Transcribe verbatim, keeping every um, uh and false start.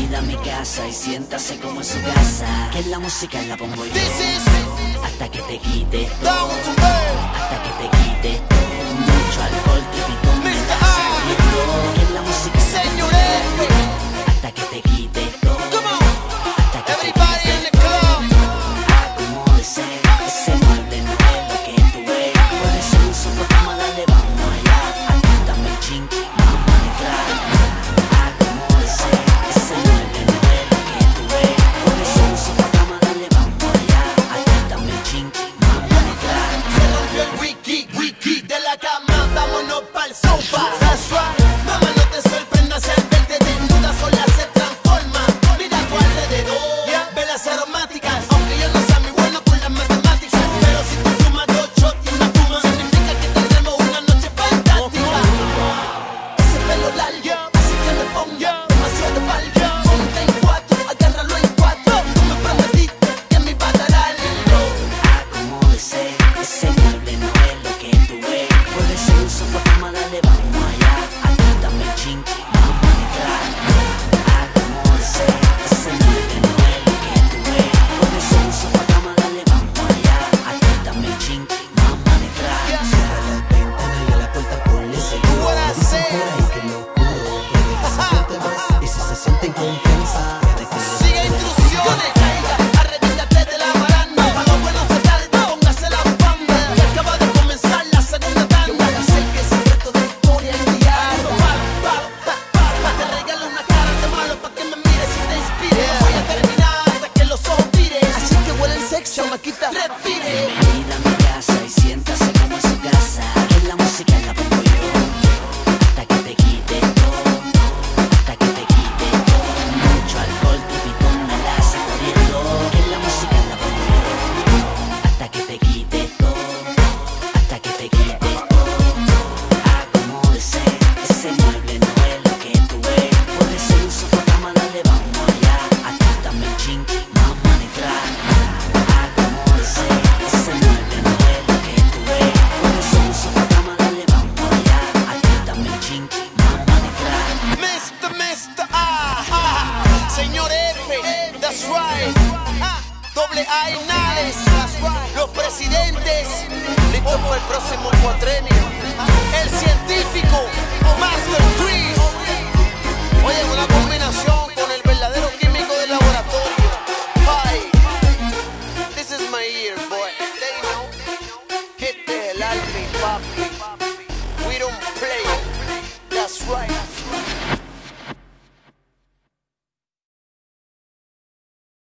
Pida mi casa y siéntase como en su casa, que la música la pongo yo. Hasta que te quite todo, hasta que te quite todo. Mucho alcohol, tripitón, me estás sabiendo, que la música la pongo yo. Hasta que te quite todo, hasta que te quite todo. Acomódese, ese mueble no es lo que tú ves. Por eso un solo toma, dale, vamos allá. Apriétame el chinky, vamos a entrar. Acomódese, ese mueble no es lo que tú ves. Por eso un solo toma, dale, vamos allá. Apriétame el chinky, vamos a entrar. Se rompió el wiki, wiki de la cama, vámonos pa'l sofá. That's right. Mamá, no te sorprendas al verte desnuda, sola se transforma. Mira tu alrededor, velas aromáticas. Aunque yo no sea muy bueno con las matemáticas, pero si tú sumas dos shots y una fuma, significa que tendremos una noche fantástica. Ese pelo largo, así que me pongo demasiado palco. Ponte en cuatro, agárralo en cuatro. Tú me prometiste que me iba a dar algo. Acomódese, ese mueble no es lo que tú ves. Por eso un sofá, cama, dale, vamos allá. Apriétame el chinky, vamos a entrar. Acomódese, ese mueble no es lo que tú ves. Por eso un sofá, cama, dale, vamos allá. Apriétame el chinky, vamos a entrar. Cierra la ventana y a la puerta ponle seguro. What I Dicen say. por ahí que lo juro, puede que se siente más. Y si se siente en confianza, puede que le Sigue instrucciones, caiga, arredíllate de la baranda. Pa' lo bueno se tarde, póngase la banda. Y acaba de comenzar la segunda tanda. Yo voy a hacer que ese reto de historia en diario. Pa, pa, pa, pa, pa, te regalo una cara de malo pa' que me mires y te inspire. No voy a terminar hasta que los ojos tires. Así que huele el sexo, maquita, respire. Bienvenida a mi casa y siéntase como en su casa, que la música la pongo yo. Hasta que te quite todo, hasta que te quite todo. Mucho alcohol, tripitón, me la hace corriendo, que la música la pongo yo. Hasta que te quite todo, hasta que te quite todo. Acomódese, ese mueble no es lo que tú ves. Por eso un sofá, cama, dale, vamos allá. Apriétame el chinky, vamos a entrar. Acomódese, ese mueble no es lo que tú ves. Por eso un sofá, cama, dale, vamos allá. Apriétame el chinky, vamos a entrar. mister mister Ah, ah, señor F, that's right. Ah, doble A y Nales, los presidentes, listos para el próximo cuatrenio. El científico, Master Chris. Oye, una combinación con el verdadero químico del laboratorio. Hi, this is my year, boy. They know. Este es el Alvin, papi. We don't play. That's right.